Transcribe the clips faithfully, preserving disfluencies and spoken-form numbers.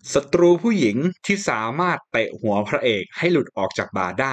ศัตรูผู้หญิงที่สามารถเตะหัวพระเอกให้หลุดออกจากบ่าได้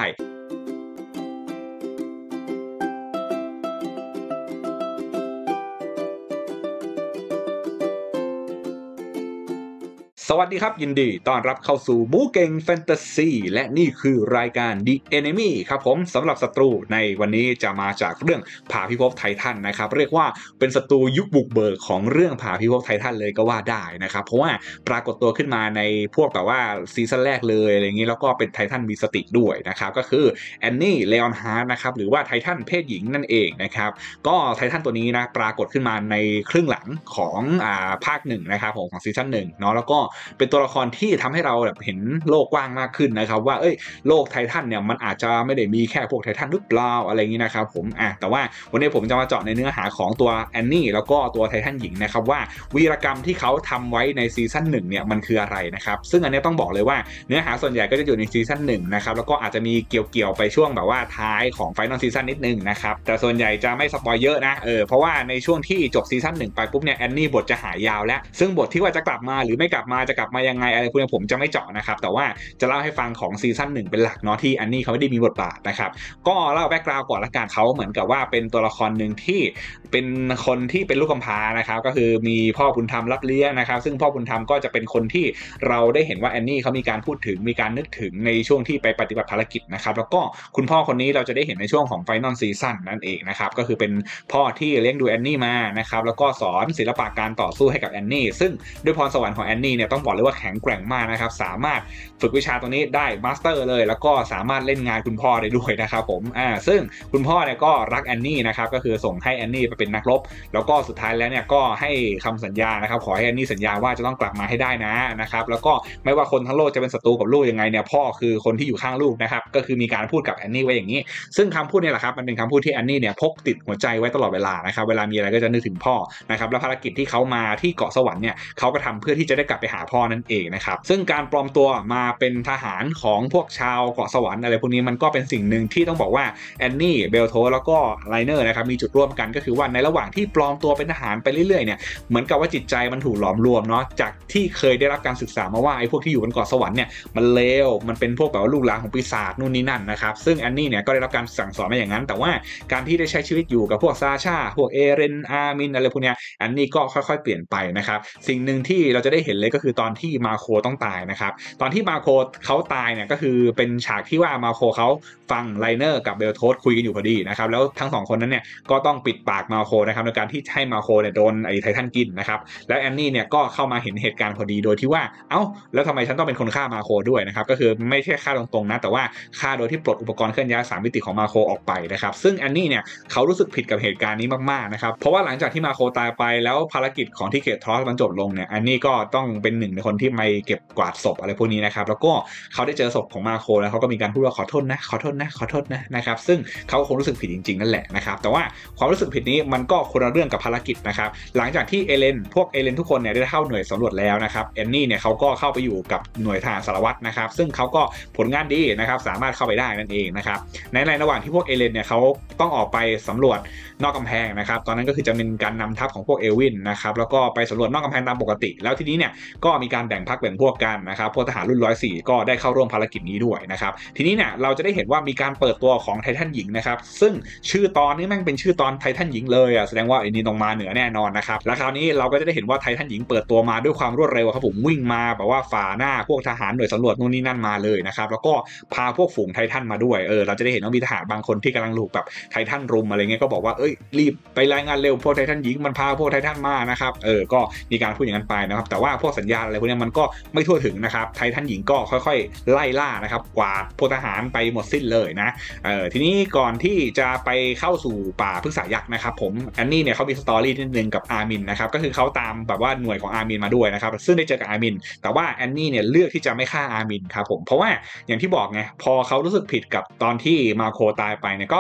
สวัสดีครับยินดีต้อนรับเข้าสู่บู๊เก่งแฟนตาซีและนี่คือรายการ The Enemy ครับผมสำหรับศัตรูในวันนี้จะมาจากเรื่องผาพิภพไททันนะครับเรียกว่าเป็นศัตรูยุคบุกเบิกของเรื่องผาพิภพไททันเลยก็ว่าได้นะครับเพราะว่าปรากฏตัวขึ้นมาในพวกแบบว่าซีซั่นแรกเลยอะไรอย่างนี้แล้วก็เป็นไททันมีสติด้วยนะครับก็คือแอนนี่เลออนฮาร์ดนะครับหรือว่าไททันเพศหญิงนั่นเองนะครับก็ไททันตัวนี้นะปรากฏขึ้นมาในครึ่งหลังของอ่าภาคหนึ่งนะครับผมของซีซั่นหนึ่งเนาะแล้วก็เป็นตัวละครที่ทำให้เราแบบเห็นโลกกว้างมากขึ้นนะครับว่าเอ้ยโลกไททันเนี่ยมันอาจจะไม่ได้มีแค่พวกไททันหรือเปล่าอะไรอย่างนี้นะครับผมอ่ะแต่ว่าวันนี้ผมจะมาเจาะในเนื้อหาของตัวแอนนี่แล้วก็ตัวไททันหญิงนะครับว่าวีรกรรมที่เขาทำไว้ในซีซั่นหนึ่งเนี่ยมันคืออะไรนะครับซึ่งอันนี้ต้องบอกเลยว่าเนื้อหาส่วนใหญ่ก็จะอยู่ในซีซั่นหนึ่งนะครับแล้วก็อาจจะมีเกี่ยวๆไปช่วงแบบว่าท้ายของไฟนอลซีซั่นนิดนึงนะครับแต่ส่วนใหญ่จะไม่สปอยเยอะนะเออเพราะว่าในช่วงที่จบซีซั่นหนึ่งไปปุ๊บเนี่ยแอนนี่บทจะหายยาวแล้วซึ่งบทที่ว่าจะกลับมาหรือไม่กลับมาจะกลับมายังไงอะไรพวกนี้ผมจะไม่เจาะนะครับแต่ว่าจะเล่าให้ฟังของซีซั่นหนึ่งเป็นหลักเนาะที่แอนนี่เขาไม่ได้มีบทบาทนะครับก็เล่าแบ็กกราวด์ก่อนละกันเขาเหมือนกับว่าเป็นตัวละครหนึ่งที่เป็นคนที่เป็นลูกกำพร้านะครับก็คือมีพ่อบุญธรรมรับเลี้ยงนะครับซึ่งพ่อบุญธรรมก็จะเป็นคนที่เราได้เห็นว่าแอนนี่เขามีการพูดถึงมีการนึกถึงในช่วงที่ไปปฏิบัติภารกิจนะครับแล้วก็คุณพ่อคนนี้เราจะได้เห็นในช่วงของไฟนอลซีซั่นนั่นเองนะครับก็คือเป็นพ่อที่เลี้ยงดูแอนนี่มานะครับแล้วก็สอนศิลปะการต่อสู้ให้กับแอนนี่ซึ่งด้วยพรสวรรค์ของแอนนี่เนี่ยต้องบอกเลยว่าแข็งแกร่งมากนะครับสามารถฝึกวิชาตรงนี้ได้มาสเตอร์เลยแล้วก็สามารถเล่นงานคุณพ่อได้ด้วยนะครับผมอ่าซึ่งคุณพ่อเนี่ยก็รักแอนนี่นะครับก็คือส่งให้แอนนี่ไปเป็นนักรบแล้วก็สุดท้ายแล้วเนี่ยก็ให้คำสัญญานะครับขอให้แอนนี่สัญญาว่าจะต้องกลับมาให้ได้นะนะครับแล้วก็ไม่ว่าคนทั้งโลกจะเป็นศัตรูกับลูกยังไงเนี่ยพ่อคือคนที่อยู่ข้างลูกนะครับก็คือมีการพูดกับแอนนี่ไว้อย่างนี้ซึ่งคำพูดนี่แหละครับมันเป็นคำพูดที่แอนนี่เนี่ยพกติดหัวใจไว้ตลอดเวลานะครับเวลามีอะไรก็จะนึกถึงพ่อนะครับแล้วภารกิจที่เขามาที่เกาะสวรรค์เนี่ยเขาก็ทำเพื่อที่จะได้กลับไปหาพ่อนั่นเองนะครับซึ่งการปลอมตัวมาเป็นทหารของพวกชาวเกาะสวรรค์อะไรพวกนี้มันก็เป็นสิ่งหนึ่งที่ต้องบอกว่าแอนนี่เบลโทแล้วก็ไลเนอร์นะครับมีจุดร่วมกันก็คือว่าในระหว่างที่ปลอมตัวเป็นทหารไปเรื่อยๆเนี่ยเหมือนกับว่าจิตใจมันถูกหลอมรวมเนาะจากที่เคยได้รับการศึกษามาว่าไอ้พวกที่อยู่บนเกาะสวรรค์เนี่ยมันเลวมันเป็นพวกแบบว่าลูกหลานของปีศาจนู่นนี่นั่นนะครับซึ่งแอนนี่เนี่ยก็ได้รับการสั่งสอนมาอย่างนั้นแต่ว่าการที่ได้ใช้ชีวิตอยู่กับพวกซาชาพวกเอเรนอาร์มินอะไรพวกเนี้ยแอนนี่ก็ค่อยๆเปลี่ยนไปนะครับสิ่งหนึ่งที่เราจะได้เห็นเลยก็คือตอนที่มาโคต้องตายนะครับตอนที่มาโคเขาตายเนี่ยก็คือเป็นฉากที่ว่ามาโคเขาฟังไลเนอร์กับเบลโทสคุยกันอยู่พอดีนะครับแล้วทั้งสองคนนั้นเนี่ยก็ต้องปิดปากมาโคนะครับในการที่ให้มาโคเนี่ยโดนไอ้ไททันกินนะครับแล้วแอนนี่เนี่ยก็เข้ามาเห็นเหตุการณ์พอดีโดยที่ว่าเอ้าแล้วทำไมฉันต้องเป็นคนฆ่ามาโคด้วยนะครับก็คือไม่ใช่ฆ่าตรงๆนะแต่ว่าฆ่าโดยที่ปลดอุปกรณ์เคลื่อนย้ายสามมิติของมาโคออกไปนะครับซึ่งแอนนี่เนี่ยเขารู้สึกผิดกับเหตุการณ์นี้มากๆนะครับเพราะว่าหลังจากที่มาโคตายไปแล้วภารกิจของที่เกตทรอสมันจบลงเนี่ยแอนนี่ก็ต้องเป็นหนึ่งในคนที่ไปเก็บกวาดศพอะไรพวกนี้นะครับแล้วก็เขาได้เจอศพของมาโคแล้วเขาก็มีการพูดว่าขอโทษนะขอโทษนะขอโทษนะนะครับซึ่งเขาคงรู้สึกผิดจริงๆนั่นแหละนะครับแต่ว่าความรู้สึกผิดนี้มันก็คนละเรื่องกับภารกิจนะครับหลังจากที่เอเลนพวกเอเลนทุกคนเนี่ยได้เข้าหน่วยสำรวจแล้วนะครับแอนนี่เนี่ยเขาก็เข้าไปอยู่กับหน่วยทหารสารวัตรนะครับซึ่งเขาก็ผลงานดีนะครับสามารถเข้าไปได้นั่นเองนะครับในในระหว่างที่พวกเอเลนเนี่ยเขาต้องออกไปสำรวจนอกกำแพงนะครับตอนนั้นก็คือจะเป็นการนำทัพของพวกเอลวินนะครับแล้วก็ไปสำรวจนอกกำแพงตามปกติแล้วทีนี้เนี่ยก็มีการแบ่งพรรคแบ่งพวกกันนะครับพวกทหารรุ่นร้อยสี่ก็ได้เข้าร่วมภารกิจนี้ด้วยนะครับทีนี้เนี่ยเราจะได้เห็นว่ามีการเปิดตัวของไททันหญิงนะครับซึ่งชื่อตอนนี้แม่งเป็นชื่อตอนไททันหญิงเลยอ่ะแสดงว่าไอ้นี่ต้องมาเหนือแน่นอนนะครับแล้วคราวนี้เราก็จะได้เห็นว่าไททันหญิงเปิดตัวมาด้วยความรวดเร็วครับผมวิ่งมาแบบว่าฝ่าหน้าพวกทหารหน่วยสำรวจนู่นนี่นั่นมาเลยนะครับแล้วก็พาพวกฝูงไททันมาด้วยเออเราจะได้เห็นว่ามีทหารบางคนที่กำลังถูกแบบไททันรุมอะไรเงี้ยก็บอกว่าเอ้ยรีบไปรายงานเร็วพวกไททันหญิงมันพาพวกไททันมานะครับเออก็มีการพูดอย่างนั้นไปนะครับแต่ว่าพวกสัญญาณอะไรพวกนี้มันก็ไม่ทั่วถึงนะครับไททันหญิงก็ค่อยๆไล่ล่านะครับกวาดพวกทหารไปหมดสิ้นเลยนะเออทีนี้ก่อนที่จะไปเข้าสู่ป่าพฤกษายักษ์นะครับผมแอนนี่เนี่ยเขามีสตอรี่นิดนึงกับอาร์มินนะครับก็คือเขาตามแบบว่าหน่วยของอาร์มินมาด้วยนะครับซึ่งได้เจอกับอาร์มินแต่ว่าแอนนี่เนี่ยเลือกที่จะไม่ฆ่าอาร์มินครับผมเพราะว่าอย่างที่บอกไงพอเขารู้สึกผิดกับตอนที่มาโคตายไปเนี่ยก็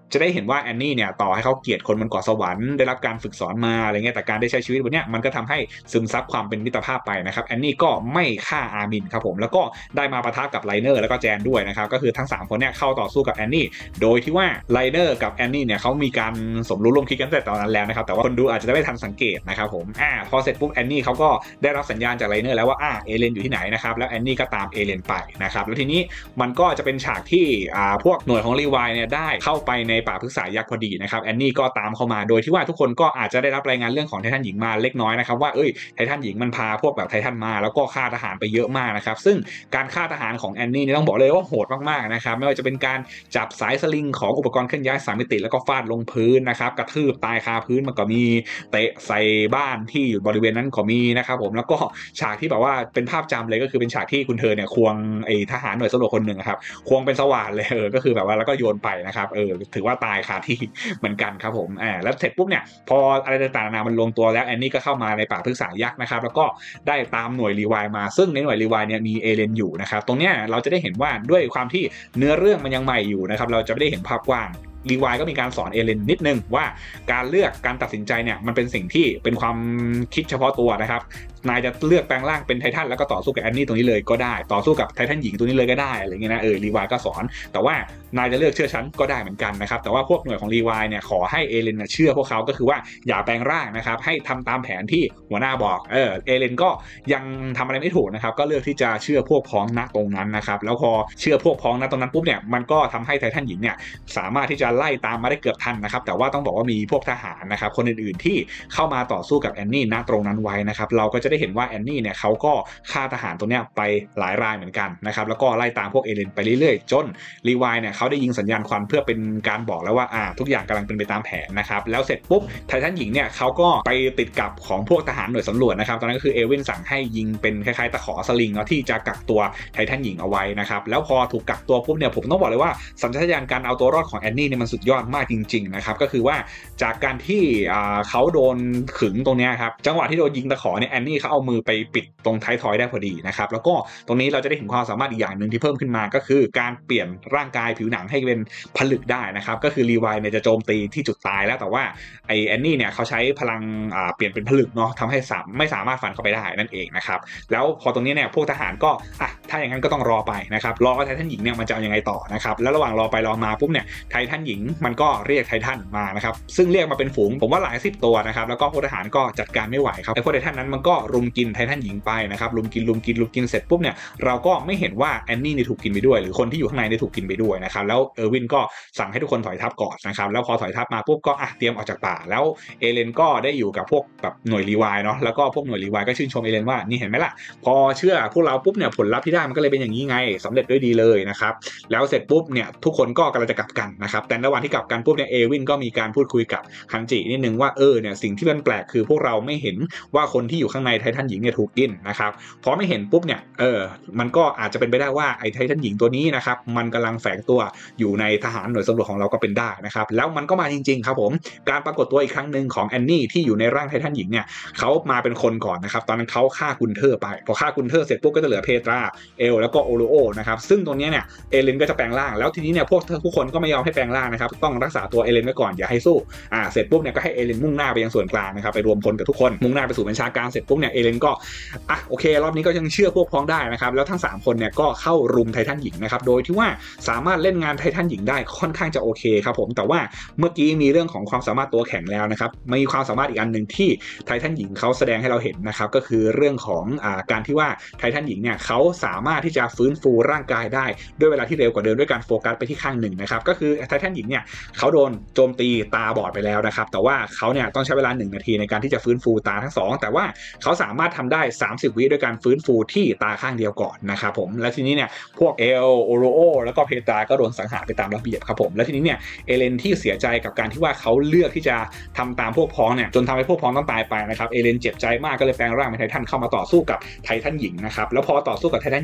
จะได้เห็นว่าแอนนี่เนี่ยต่อให้เขาเกลียดคนบนเกาะสวรรค์ได้รับการฝึกสอนมาอะไรเงี้ยแต่การได้ใช้ชีวิตบนเนี้ยมันก็ทำให้ซึมซับความเป็นมิตรภาพไปนะครับแอนนี่ก็ไม่ฆ่าอาร์มินครับผมแล้วก็ได้มาปะทะกับไลเนอร์แล้วก็แจนด้วยนะครับก็คือทั้งสามคนเนี่ยเข้าต่อสู้กับแอนนี่โดยที่ว่าไลเนอร์กับแอนนี่เนี่ยเขามีการสมรู้ร่วมคิดกันแต่ตอนนั้นแล้วนะครับแต่ว่าคนดูอาจจะไม่ทันสังเกตนะครับผมอ่าพอเสร็จปุ๊บแอนนี่เขาก็ได้รับสัญญาณจากไลเนอร์แล้วว่าอ่าเอเลนอยู่ที่ไหนนะครับแล้วแอนนี่ก็ตามเอเลนไปนะครับแล้วทีนี้มันก็จะเป็นฉากที่อ่าพวกหน่วยของรีไวน์เนี่ยได้เข้าไปในป่าพฤกษายักษ์พอดีนะครับแอนนี่ก็ตามเข้ามาโดยที่ว่าทุกคนก็อาจจะได้รับรายงานเรื่องของไททันหญิงมาเล็กน้อยนะครับว่าเอ้ยไททันหญิงมันพาพวกแบบไททันมาแล้วก็ฆ่าทหารไปเยอะมากนะครับซึ่งการฆ่าทหารของแอนนี่ต้องบอกเลยว่าโหดมากๆนะครับไม่ว่าจะเป็นการจับสายสลิงของอุปกรณ์เคลื่อนย้ายสามมิติแล้วก็ฟาดลงพื้นนะครับกระทืบตายคาพื้นมันก็มีเตะใส่บ้านที่อยู่บริเวณนั้นก็มีนะครับผมแล้วก็ฉากที่แบบว่าเป็นภาพจำเลยก็คือเป็นฉากที่คุณเธอเนี่ยควงไอ้ทหารหน่วยสำรวจคนหนึ่งครับควงเป็นสว่านเลยเออก็คือแบบว่าแล้วก็โยนไปนะครับเออถือว่าตายคาที่เหมือนกันครับผมอ่าแล้วเสร็จปุ๊บเนี่ยพออะไรต่างๆนานามันลงตัวแล้วแอนนี่ก็เข้ามาในป่าพฤกษายักษ์นะครับแล้วก็ได้ตามหน่วยรีไวน์มาซึ่งในหน่วยรีไวน์เนี่ยมีเอเลนอยู่นะครับตรงเนี้ยเราจะได้เห็นว่าด้วยความที่เนื้อเรื่องมันยังใหม่อยู่นะครับเราจะไม่ได้เห็นภาพกว้างรีไวน์ก็มีการสอนเอเลนนิดนึงว่าการเลือกการตัดสินใจเนี่ยมันเป็นสิ่งที่เป็นความคิดเฉพาะตัวนะครับนายจะเลือกแปลงร่างเป็นไททันแล้วก็ต่อสู้กับแอนนี่ตรงนี้เลยก็ได้ต่อสู้กับไททันหญิงตัวนี้เลยก็ได้อะไรเงี้ยนะเออรีไวน์ก็สอนแต่ว่านายจะเลือกเชื่อฉันก็ได้เหมือนกันนะครับแต่ว่าพวกหน่วยของรีไวน์เนี่ยขอให้เอเลนเชื่อพวกเขาก็คือว่าอย่าแปลงร่างนะครับให้ทำตามแผนที่หัวหน้าบอกเออเอเลนก็ยังทำอะไรไม่ถูกนะครับก็เลือกที่จะเชื่อพวกพ้องณตรงนั้นนะครับแล้วพอเชื่อพวกพ้องณตรงนั้นปุ๊บเนี่ยมันก็ทำให้ไททันหญิงเนี่ยสามารถที่จะไล่ตามมาได้เกือบทันนะครับแต่ว่าต้องบอกว่ามีพวกทหารนะครับคนอื่นๆที่เข้ามาต่อสู้กับแอนนี่ณตรงนั้นไว้นะครับเราก็จะได้เห็นว่าแอนนี่เนี่ยเขาก็ฆ่าทหารตัวเนี้ยไปหลายรายเหมือนกันนะครับแล้วก็ไล่ตามพวกเอเลนไปเรื่อยๆจนรีไวน์เนี่ยเขาได้ยิงสัญญาณควันเพื่อเป็นการบอกแล้วว่าอ่าทุกอย่างกำลังเป็นไปตามแผนนะครับแล้วเสร็จปุ๊บไททันหญิงเนี่ยเขาก็ไปติดกับของพวกทหารหน่วยสำรวจนะครับตอนนั้นก็คือเอวินสั่งให้ยิงเป็นคล้ายๆตะขอสลิงเนาะที่จะกักตัวไททันหญิงเอาไว้นะครับแล้วพอถูกกักตัวปุ๊บเนี่ยผมต้องบอกเลยว่าสัญชาตญาณการเอาตัวรอดของแอนนี่เนี่ยมันสุดยอดมากจริงๆนะครับก็คือว่าจากการที่เขาโดนขึงตรงนี้ครับจังหวะที่โดนยิงตะขอเนี่ยแอนนี่เขาเอามือไปปิดตรงท้ายทอยได้พอดีนะครับแล้วก็ตรงนี้เราจะได้เห็นความสามารถอีกอย่างหนึ่งที่เพิ่มขึ้นมาก็คือการเปลี่ยนร่างกายผิวหนังให้เป็นผลึกได้นะครับก็คือรีไวน์เนี่ยจะโจมตีที่จุดตายแล้วแต่ว่าไอแอนนี่เนี่ยเขาใช้พลังเปลี่ยนเป็นผลึกเนาะทำให้สามไม่สามารถฟันเข้าไปได้นั่นเองนะครับแล้วพอตรงนี้เนี่ยพวกทหารก็อ่ะถ้าอย่างนั้นก็ต้องรอไปนะครับรอไททันหญิงเนี่ยมันจะเอายังไงต่อนะครับแล้วระหว่างรอไปรอมาปุ๊บเนี่ยไททันหญิงมันก็เรียกไททันมานะครับซึ่งเรียกมาเป็นฝูงผมว่าหลายสิบตัวนะครับแล้วก็พวกทหารก็จัดการไม่ไหวครับไอ้พวกไททันนั้นมันก็รุมกินไททันหญิงไปนะครับรุมกินรุมกินรุมกินเสร็จปุ๊บเนี่ยเราก็ไม่เห็นว่าแอนนี่เนี่ยถูกกินไปด้วยหรือคนที่อยู่ข้างในเนี่ยถูกกินไปด้วยนะครับแล้วเออร์วินก็สั่งให้ทุกคนถอยทัพก่อนนะครับแล้วพอถอยทัพมาปุ๊บก็อ่ะเตรียมออกจากป่าแล้วเอเลนก็ได้อยู่กับพวกแบบหน่วยรีไวน์เนาะแล้วก็พวกหน่วยรีไวน์ก็ชื่นชมเอเลนว่านี่เห็นไหมล่ะพอเชื่อพวกเราปุ๊บเนี่ยผลลัพธ์ที่ได้มันก็เลยเป็นอย่างนี้ไงสำเร็จด้วยดีเลยนะครับแล้วเสร็จปุ๊บเนี่ยทุกคนก็กำลังจะกลับกันนะครับแต่ระหว่างที่กลับกันปุ๊บเนี่ยเอวินก็มีการพูดคุยกับฮันจินิดนึงว่าเออเนี่ยสิ่งที่มันแปลกคือพวกเราไม่เห็นว่าคนที่อยู่ข้างในไททันหญิงเนี่ยถูกกินนะครับพอไม่เห็นปุ๊บเนี่ยเออมันก็อาจจะเป็นไปได้ว่าไอ้ไททันหญิงตัวนี้นะครับมันกำลังแฝงตัวอยู่ในทหารหน่วยสำรวจของเราก็เป็นได้นะครับแล้วมันก็มาจริงๆครับผมการปรากฏตัวอีกครั้งหนึ่งของแอนนี่ที่อยู่ในร่างไททันหญิงเนี่ยเขามาเป็นคนก่อนนะครับตอนนั้นเขาฆ่ากุนเทอร์ไปพอฆ่ากุนเทอร์เสร็จปุ๊บก็จะเหลือเพตราเอลแล้วก็โอโลโอนะครับซึ่งตรงนี้เนี่ยเอเลนก็จะแปลงร่างแล้วทีนี้เนี่ยพวกทุกคนก็ไม่ยอมให้แปลงร่างนะครับต้องรักษาตัวเอเลนไว้ก่อนอย่าให้สู้อ่าเสร็จปุ๊บเนี่ยก็ให้เอเลนมุ่งหน้าไปยังส่วนกลางนะครับไปรวมพลกับทุกคนมุ่งหน้าไปสู่บัญชาการเสร็จปุ๊บเนี่ยเอเลนก็อ่ะโอเครอบนี้ก็ยังเชื่อพวกพ้องได้นะครับแล้วทั้งสามคนเนี่ยก็เข้ารุมไททันหญิงนะครับโดยที่ว่าสามารถเล่นงานไททันหญิงได้ค่อนข้างจะโอเคครับผมแต่ว่าเมื่อกี้มีเรื่องของความสามารถตัวแข็งแล้วนะครับมีความสามารถอีกอันหนึ่งที่ไททันหญิงเขาแสดงให้เราเห็นนะครับก็คือเรื่องของอ่าการที่ว่าไททันหญิงเนี่ยเขาสามารถที่จะฟื้นฟูร่างกายได้ด้วยเวลาที่เร็วกว่าเดิมด้วยการโฟกัสไปที่ข้างหนึ่งนะครับก็คือไททันหญิงเนี่ยเขาโดนโจมตีตาบอดไปแล้วนะครับแต่ว่าเขาเนี่ยต้องใช้เวลาหนึ่งนาทีในการที่จะฟื้นฟูตาทั้งสองแต่ว่าเขาสามารถทำได้สามสิบวิด้วยการฟื้นฟูที่ตาข้างเดียวก่อนนะครับผมและทีนี้เนี่ยพวกเอลโอโรโอแล้วก็เพตราก็โดนสังหารไปตามระเบียบครับผมและทีนี้เนี่ยเอเลนที่เสียใจกับการที่ว่าเขาเลือกที่จะทำตามพวกพ้องเนี่ยจนทำให้พวกพ้องต้องตายไปนะครับเอเลนเจ็บใจมากก็เลยแปลงร่างเป็นไททันเข้ามาต่อสู้กับไททันหญิงนะครับแล้วพอต่อสู้กับไททัน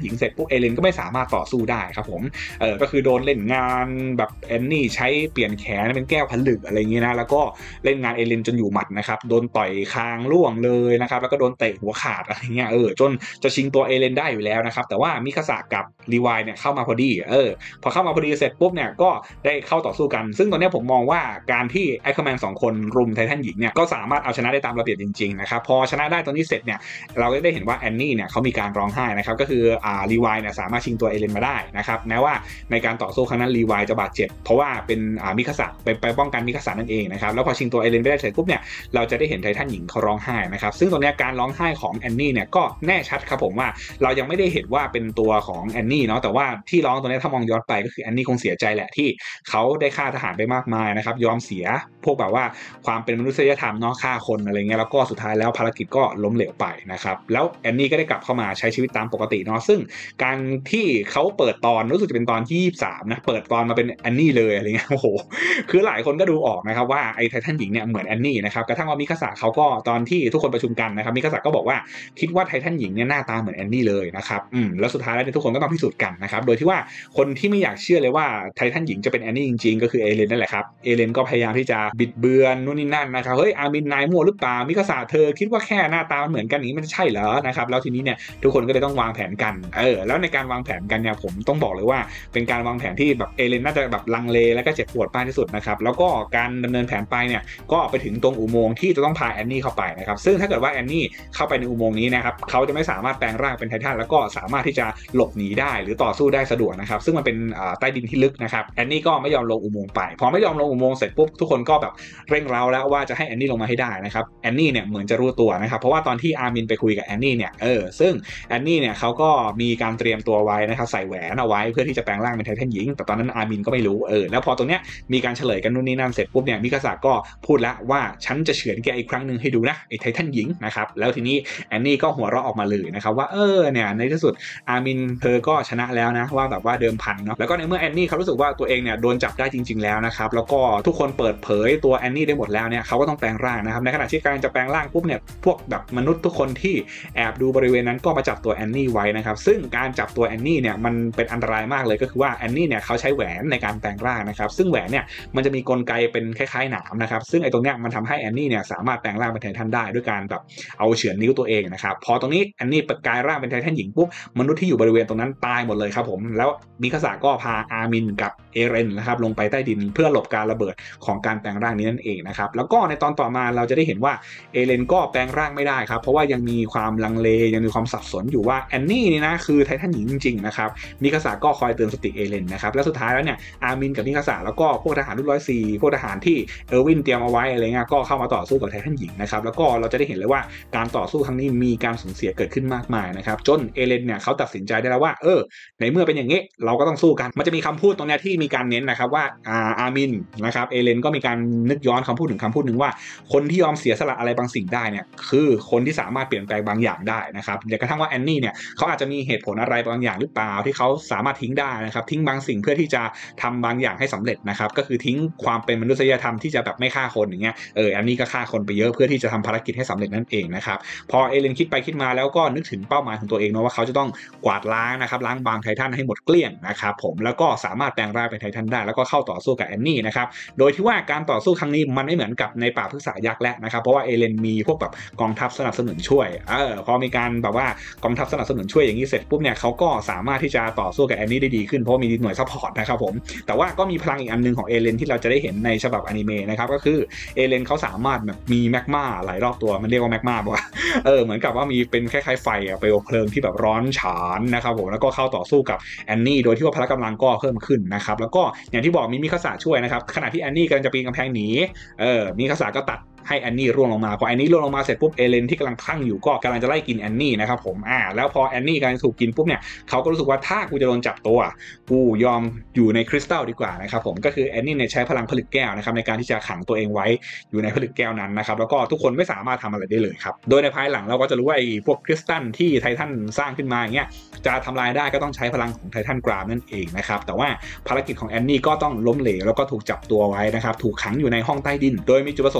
หญิงเสร็จปุ๊บเอเลนก็ไม่สามารถต่อสู้ได้ครับผมเออก็คือโดนเล่นงานแบบแอนนี่ใช้เปลี่ยนแขนเป็นแก้วผลึกอะไรเงี้ยนะแล้วก็เล่นงานเอเลนจนอยู่หมัดนะครับโดนต่อยคางล่วงเลยนะครับแล้วก็โดนเตะหัวขาดอะไรเงี้ยเออจนจะชิงตัวเอเลนได้อยู่แล้วนะครับแต่ว่ามิคาสะกับรีวายเนี่ยเข้ามาพอดีเออพอเข้ามาพอดีเสร็จปุ๊บเนี่ยก็ได้เข้าต่อสู้กันซึ่งตอนนี้ผมมองว่าการที่ไอคอนแมนสองคนรุมไททันหญิงเนี่ยก็สามารถเอาชนะได้ตามระเบียบจริงๆนะครับพอชนะได้ตอนนี้เสร็จเนี่ยเราก็ได้เห็นว่าแอนนี่เนี่ยเขามีการร้องไห้นะครับก็คืออ่ารีวายเนี่ยสามารถชิงตัวเอเลนมาได้นะครับแม้ว่าในการต่อสู้ครั้งนั้นรีวายจะบาดเจ็บเพราะว่าเป็นอ่ามิคาสะไปไปป้องกันมิคาสะนั่นเองนะครับแล้วพอชิงตัวเอเลนไม่ได้เสร็จปุ๊บเนี่ยเราจะได้เห็นไททันหญิงเขาร้องไห้นะครับซึ่งตอนนี้การร้องไห้ของแอนนี่เนี่ยก็แน่ชัดครับผมว่าเรายังไม่ได้เห็นว่าเป็นตัวของแอนนี่เนาะแต่ว่าที่ร้องตัวนี้ถ้ามองย้อนไปก็คือแอนนี่คงเสียใจแหละที่เขาได้ฆ่าทหารไปมากมายนะครับยอมเสียพวกแบบว่าความเป็นมนุษยธรรมเนาะฆ่าคนอะไรเงี้ยแล้วก็สุดท้ายแล้วภารกิจก็ล้มเหลวไปนะครับแล้วแอนนี่ก็ได้กลับเข้ามาใช้ชีวิตตามปกติเนาะซึ่งการที่เขาเปิดตอนรู้สึกจะเป็นตอนที่ยี่สิบสามนะเปิดตอนมาเป็นแอนนี่เลยอะไรเงี้ยโอ้โหคือหลายคนก็ดูออกนะครับว่าไอ้ไททันหญิงเนี่ยเหมือนแอนนี่นะครับกระทั่งว่ามิคาสะเขาก็ตอนที่ทุกคนประชุมกันนะครับมิคาสะก็บอกว่าคิดว่าไททันหญิงเนี่ยหน้าตาเหมือนแอนนี่เลยนะครับอืมแล้วสุดท้ายแล้วทุกคนก็ต้องพิสูจน์กันนะครับโดยที่ว่าคนที่ไม่อยากเชื่อเลยว่าไททันหญิงจะเป็นแอนนี่จริงๆก็คือเอเลนนั่นแหละครับเอเลนก็พยายามที่จะบิดเบือนนู่นนี่นั่นนะครับเฮ้ยอาร์มินนายมั่วหรือเปล่ามิคาสะเธอคิดว่าแค่หน้าตาเหมือนกันนี้มันใช่เหรอนะครับแล้วทีนี้เนี่ยทุกคนก็เลยต้องวางแผนกันเออแล้วในการวางแผนกันเนี่ยผมต้องบอกเลยว่าเป็นการวางแผนที่แบบเอเลนน่าจะแบบลังเลแล้วก็เจ็บปวดมากที่สุดนะครับแล้วก็การดำเนินแผนไปเนี่ยก็ไปถึงตรงอุโมงค์ที่จะต้องพาแอนนี่เข้าไปนะครับซึ่งถ้าเกิดว่าแอนนี่เข้าไปในอุโมงค์นี้นะครับเขาจะไม่สามารถแปลงร่างเป็นไททันแล้วก็สามารถที่จะหลบหนีได้หรือต่อสู้ได้สะดวกนะครับซึ่งมันเป็นใต้ดินที่ลึกนะครับแอนนี่ก็ไม่ยอมลงอุโมงค์ไปพอไม่ยอมลงอุโมงค์เสร็จปุ๊บทุกคนก็แบบเร่งเร้าแล้วว่าจะให้แอนนี่ลงมาให้ได้นะครับแอนนี่เนี่ยเหมือนจะรู้ตัวนะครับเพราะว่าตอนที่อาร์มินไปคุยกับแอนนี่เนี่ยเออซึ่งแอนนี่เนี่ยเขาก็มีการเตรียมตัวไว้นะครับใส่แหวนเอาไว้เพื่อที่จะแปลงร่างเป็นไททันหญิงแต่ตอนนั้นอาร์มินก็ไม่รู้เออแล้วพอตรงเนี้ยมีการเฉลยกันนู่นนี่นั่นเสร็จปุ๊บเนี่ยมิคาสะก็พูดแล้วว่าฉันจะเฉือนแกอีกครั้งหนึ่งให้ดูนะไอ้ไททันหญิงนะครับแล้วทีนี้แอนนี่ก็หัวเราะออกมาเลยนะครับว่าเออเนี่ยในที่สุดอาร์มินเธอก็ชนะแล้วนะว่าแบบว่าเดิมพันเนาะแล้วก็ในเมื่อแอนนี่เขารู้สึกว่าตัวเองเนี่ยโดนจับได้จริงๆแล้วนะครับแล้วก็ทุกคนเปิดเผยตัวแอนนี่ได้หมดแล้วเนี่ยเขาก็ต้องแปลงร่างนะครับในขณะที่การจะแปลงร่างปุ๊บเนี่ยพวกแบบมนุษย์ทุกคนที่แอบดูบริเวณนั้นก็มาจับตัวแอนนี่ไว้นะครับซึ่งการจับตัวแอนนี่เนี่ยมันเป็นอันตรายมากเลยก็คือว่าแอนนี่เนี่ยเขาใช้แหวนในการแปลงร่างนะครับซึ่งแหวนเนี่ยมันจะมีกลไกเป็นคล้ายๆหนามนะครับซึ่งไอ้ตรงเนี้ยมันทำให้แอนนี่เนี่ยสามารถแปลงร่างเป็นไททันได้ด้วยการแบบเอาเฉือนนิ้วตัวเองนะครับพอตรงนี้แอนนี่กลายร่างเป็นไททันหญิงปุ๊บมนุษย์ที่อยู่บริเวณตรงนั้นตายหมดเลยครับผมแล้วมิคาสะก็พาอาร์มินกับเอเรนนะครับลงไปใต้ดินเพื่อหลบการระเบิดของการแปลงร่างนี้นั่นเองนะครับแล้วก็ในตอนต่อมาเราจะได้เห็นว่าเอเลนก็แปลงร่างไม่ได้ครับเพราะว่ายังมีความลังเลยังมีความสับสนอยู่ว่าแอนนี่นี่นะคือไททันหญิงจริงๆนะครับมิคาสะก็คอยเตือนสติเอเลนนะครับและสุดท้ายแล้วเนี่ยอาร์มินกับมิคาสะแล้วก็พวกทหารรุ่นร้อยสี่พวกทหารที่เออร์วินเตรียมเอาไว้อะไรเงี้ยก็เข้ามาต่อสู้กับไททันหญิงนะครับแล้วก็เราจะได้เห็นเลยว่าการต่อสู้ครั้งนี้มีการสูญเสียเกิดขึ้นมากมายนะครับจนเอเลนเนี่ยเขาตัดสินใจได้แล้วว่าเออในเมื่อเป็นอย่างนี้เราก็ต้องสู้กันมันจะมีคำพูดตรงนี้ที่มีการเน้นนะครับว่าอาอาร์มินนะครับเอเลนก็มีการนึกย้อนคำพูดถึงคำพูดหนึ่งว่าคนที่ยอมเสียสละอะไรบางสิ่งได้เนี่ยคือคนที่สามารถเปลี่ยนแปลงบางอย่างได้นะครับอย่างกระทั่งว่าแอนนี่เนี่ยเขาอาจจะมีเหตุผลอะไรบางอย่างหรือเปล่าที่เขาสามารถทิ้งได้นะครับทิ้งบางสิ่งเพื่อที่จะทำบางอย่างให้สำเร็จนะครับก็คือทิ้งความเป็นมนุษยธรรมที่จะแบบไม่ฆ่าคนอย่างเงี้ยเอออันนี้ก็ฆ่าคนไปเยอะเพื่อที่จะทำภารกิจให้สำเร็จนั่นเองนะครับพอเอเลนคิดไปคิดมาแล้วก็นึกถึงเป้าหมายของตัวเองนะว่าเขาจะต้องกวาดล้างนะครับล้างบางไททันให้หมดเกลี้ยงนะครับผมแล้วก็สามารถแปลงร่างเป็นไททันได้แล้วก็เข้าต่อสู้กับแอนนี่นะครับโดยที่ว่าการต่อสู้ครั้งนี้มันไม่เหมือนกับในป่าพฤกษายักษ์แล้วนะครับเพราะว่าเอเลนมีพวกแบบกองทัพสนับสนุนช่วยเออพอมีการแบบว่ากองทัพสนับสนุนช่วยอย่างนี้เสร็จปุ๊บเนี่ยเขาก็สามารถที่จะต่อสู้กับแอนนี่ได้ดีขึ้นเพราะมีหน่วยซัพพอร์ตนะครับผมแต่ว่าก็มีพลังอีกอันนึงของเอเลนที่เราจะได้เห็นในฉบับอนิเมะนะครับก็คือเอเลนเขาสามารถแบบมีแมกมาหลายรอบตัวมันเรียกว่าแมกมาป่ะเออเหมือนกับว่ามีเป็นคล้ายๆไฟอะเปลวเพลิงที่แบบร้อนฉานนะครับผมแล้วก็เข้าต่อสู้กับแอนนี่โดยที่ว่าพละกำลังก็เพิ่มขึ้นนะครับแล้วก็อย่างที่บอกมีมิคาสะช่วยนะครับขณะที่แอนนี่กำลังจะปีนกำแพงหนีเออมิคาสะก็ตัดให้แอนนี่ร่วงลงมาพอแอนนี่ร่วงลงมาเสร็จปุ๊บเอเลนที่กำลังคลั่งอยู่ก็กำลังจะไล่กินแอนนี่นะครับผมอ่าแล้วพอแอนนี่กำลังถูกกินปุ๊บเนี่ยเขาก็รู้สึกว่าถ้ากูจะโดนจับตัวกูยอมอยู่ในคริสตัลดีกว่านะครับผมก็คือแอนนี่เนี่ยใช้พลังผลึกแก้วนะครับในการที่จะขังตัวเองไว้อยู่ในผลึกแก้วนั้นนะครับแล้วก็ทุกคนไม่สามารถทำอะไรได้เลยครับโดยในภายหลังเราก็จะรู้ว่าไอ้พวกคริสตัลที่ไททันสร้างขึ้นมาอย่างเงี้ยจะทำลายได้ก็ต้องใช้พลังของไททันกรามนั่นเองนะครับแต่ว่าภารกิจของแอนนี่ก็ต้องล้มเหลวแล้วก็ถูกจับตัวไว้นะครับถูกขังอยู่ในห้องใต้ดินโดยมีจุดประสงค์อย่างที่บ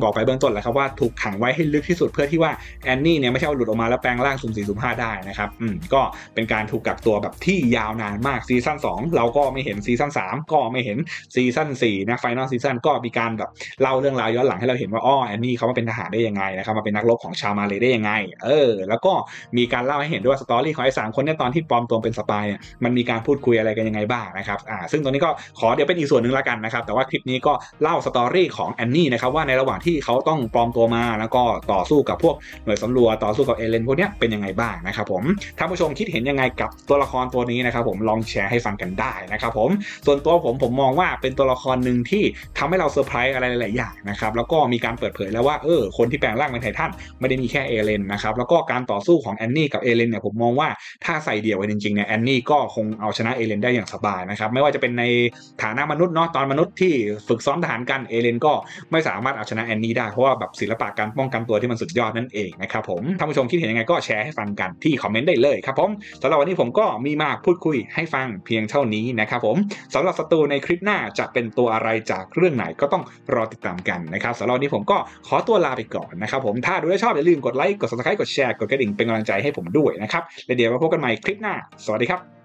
บอกไปเบื้องต้นแล้วครับว่าถูกขังไว้ให้ลึกที่สุดเพื่อที่ว่าแอนนี่เนี่ยไม่ใช่ว่าหลุดออกมาแล้วแปลงร่างสุ่มสี่สุ่มห้าได้นะครับอืมก็เป็นการถูกกักตัวแบบที่ยาวนานมากซีซั่นสองเราก็ไม่เห็นซีซั่นสามก็ไม่เห็นซีซั่นสี่นะไฟนอลซีซั่นก็มีการแบบเล่าเรื่องราวย้อนหลังให้เราเห็นว่าอ้อแอนนี่เขามาเป็นทหารได้ยังไงนะครับมาเป็นนักรบของชาวมาเลย์ได้ยังไงเออแล้วก็มีการเล่าให้เห็นด้วยว่าสตอรี่ของไอ้สามคนเนี่ยตอนที่ปลอมตัวเป็นสปายเนี่ยมันมีการพูดคุยอะไรกันยังไงบ้างนะครับอ่าซึ่งตรงนี้ก็ขอเดี๋ยวเป็นอีกส่วนหนึ่งละกันนะครับแต่ว่าคลิปนี้ก็เล่าสตอรี่ของแอนนี่นะครับว่าในระหว่างที่เขาต้องปลอมตัวมาแล้วก็ต่อสู้กับพวกหน่วยสำรวจต่อสู้กับเอเลนพวกนี้เป็นยังไงบ้างนะครับผมท่านผู้ชมคิดเห็นยังไงกับตัวละครตัวนี้นะครับผมลองแชร์ให้ฟังกันได้นะครับผมส่วนตัวผมผมมองว่าเป็นตัวละครหนึ่งที่ทำให้เราเซอร์ไพรส์อะไรหลายๆอย่างนะครับแล้วก็มีการเปิดเผยแล้วว่าเออคนที่แปลงร่างเป็นไททันไม่ได้มีแค่เอเลนนะครับแล้วก็การต่อสู้ของแอนนี่กับเอเลนเนี่ยผมมองว่าถ้าใส่เดี่ยวกันจริงๆเนี่ยแอนนี่ก็คงเอาชนะเอเลนได้อย่างสบายนะครับไม่ว่าจะเป็นในฐานะมนุษย์เนาะตอนมนุษย์ที่ฝึกซ้อมทหารกันเอเลนก็ไม่สามารถเอาชนะแอนนี่ได้เพราะว่าแบบศิลปะการป้องกันตัวที่มันสุดยอดนั่นเองนะครับผมท่านผู้ชมคิดเห็นยังไงก็แชร์ให้ฟังกันที่คอมเมนต์ได้เลยครับผมสำหรับวันนี้ผมก็มีมาพูดคุยให้ฟังเพียงเท่านี้นะครับผมสำหรับศัตรูในคลิปหน้าจะเป็นตัวอะไรจากเรื่องไหนก็ต้องรอติดตามกันนะครับสำหรับวันนี้ผมก็ขอตัวลาไปก่อนนะครับผมถ้าดูแล้วชอบอย่าลืมกดไลค์กด ซับสไครบ์ กดแชร์กดกระดิ่งเป็นกำลังใจให้ผมด้วยนะครับและเดี๋ยวมาพบกันใหม่คลิปหน้าสวัสดีครับ